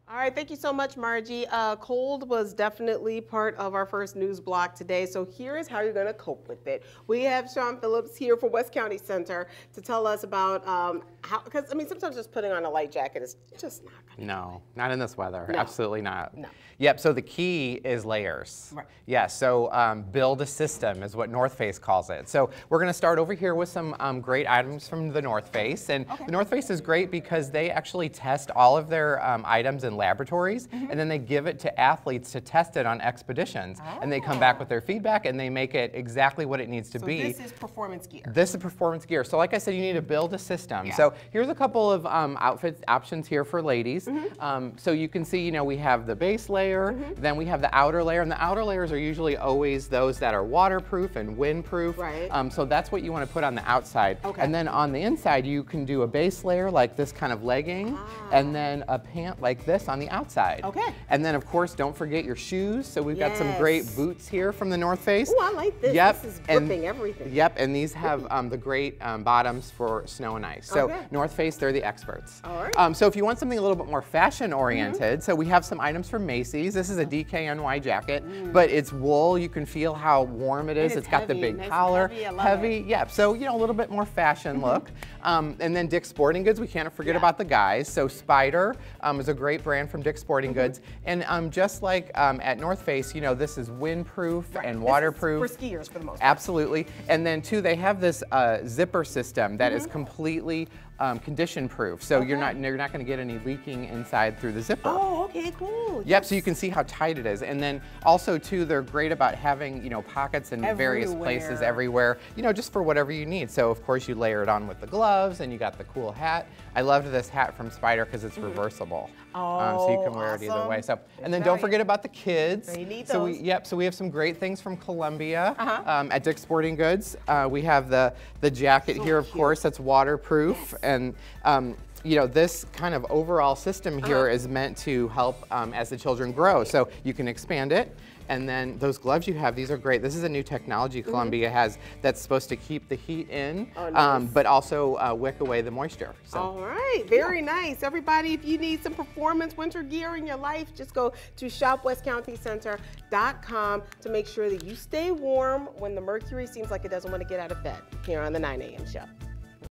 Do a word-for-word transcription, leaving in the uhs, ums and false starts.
All right, thank you so much, Margie. Uh, cold was definitely part of our first news block today, so here is how you're going to cope with it. We have Sean Phillips here for West County Center to tell us about um, how, because I mean, sometimes just putting on a light jacket is just not going to No, not in this weather. No. Absolutely not. No. Yep, so the key is layers. Right. Yeah, so um, build a system is what North Face calls it. So we're going to start over here with some um, great items from the North Face. And Okay. the North Face is great because they actually test all of their um, items in laboratories, mm-hmm. and then they give it to athletes to test it on expeditions. Oh. And they come back with their feedback and they make it exactly what it needs to so be. this is performance gear. This is performance gear. So like I said, you need to build a system. Yeah. So here's a couple of um, outfit options here for ladies. Mm-hmm. um, so you can see, you know, we have the base layer, mm-hmm. then we have the outer layer, and the outer layers are usually always those that are waterproof and windproof. Right. Um, so that's what you want to put on the outside. Okay. And then on the inside, you can do a base layer like this kind of legging, ah. and then a pant like this on the outside. Okay. And then of course, don't forget your shoes. So we've Yes. got some great boots here from the North Face. Oh, I like this. Yep. This is and, gripping everything. Yep, and these have um, the great um, bottoms for snow and ice. So Okay. North Face, they're the experts. All right. Um, so if you want something a little bit more fashion oriented, Mm-hmm. so we have some items from Macy's. This is a D K N Y jacket, Mm. but it's wool. You can feel how warm it is. And it's it's got the heavy, big nice and collar. heavy. I love heavy, it. yeah. So, you know, a little bit more fashion look. Um, and then Dick's Sporting Goods, we can't forget Yeah. about the guys. So Spider um, is a great brand from Dick's Sporting Mm-hmm. Goods. And um, just like um, at North Face, you know, this is windproof Right. and This is waterproof. for skiers for the most part. Absolutely. And then two, they have this uh, zipper system that Mm-hmm. is completely um, condition proof. So you're Okay. not you're not going to get any leaking inside through the zipper. Oh, okay, cool. Yep, so you can see how tight it is. And then also too, they're great about having, you know, pockets in various places Everywhere. everywhere, you know, just for whatever you need. So of course you layer it on with the gloves and you got the cool hat. I loved this hat from Spider because it's reversible. um, so you can wear it either awesome. way. So, and then Good don't value. forget about the kids. You need so we, those. yep, so we have some great things from Columbia Uh-huh. um, at Dick's Sporting Goods. Uh, we have the, the jacket So here, of cute. course, that's waterproof. Yes. And um, you know, this kind of overall system here Uh-huh. is meant to help um, as the children grow. So you can expand it. And then those gloves you have, these are great. This is a new technology Columbia has that's supposed to keep the heat in, Oh, um, nice. but also uh, wick away the moisture. So. All right, very nice. Everybody, if you need some performance winter gear in your life, just go to shop west county center dot com to make sure that you stay warm when the mercury seems like it doesn't want to get out of bed here on the nine A M show.